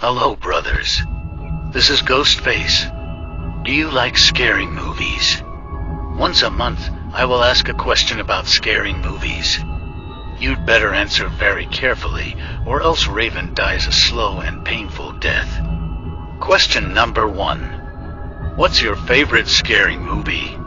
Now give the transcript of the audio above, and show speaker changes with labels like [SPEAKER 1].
[SPEAKER 1] Hello, brothers. This is Ghostface. Do you like scary movies? Once a month, I will ask a question about scary movies. You'd better answer very carefully, or else Raven dies a slow and painful death. Question number 1. What's your favorite scary movie?